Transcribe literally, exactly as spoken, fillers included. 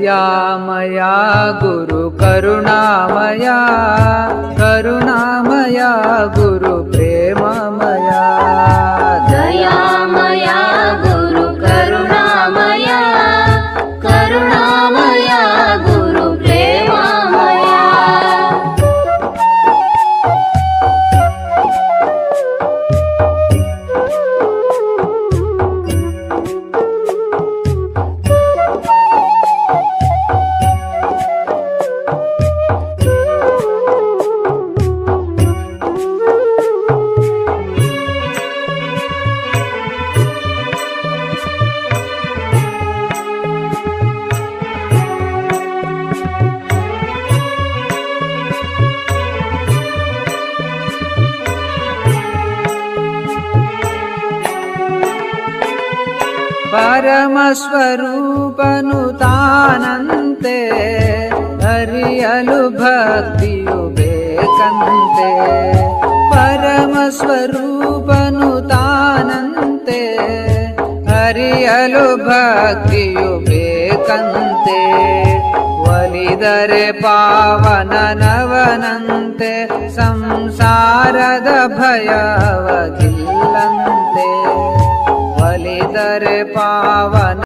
ದಯಾಮಯ ಗುರು ಕರುಣಾಮಯ ಕರುಣಾಮಯ ಗುರು ಪ್ರೇಮಮಯ ದಯಾಮಯ ಗುರು ಕರುಣಾಮಯ ಕರುಣಾಮಯ ಗುರು ಪ್ರೇಮಮಯ ಪರಮಸ್ವರೂಪನು ತಾನಂತೆ ಅರಿಯಲು ಭಕ್ತಿಯು ಬೇಕಂತೆ ಪರಮಸ್ವರೂಪನು ತಾನಂತೆ ಅರಿಯಲು ಭಕ್ತಿಯು ಬೇಕಂತೆ ಒಲಿದರೆ ಪಾವನನವನಂತೆ ಸಂಸಾರದ ಭಯವಗಿಲ್ಲಂತೆ ಒಲಿದರೆ ಪಾವನ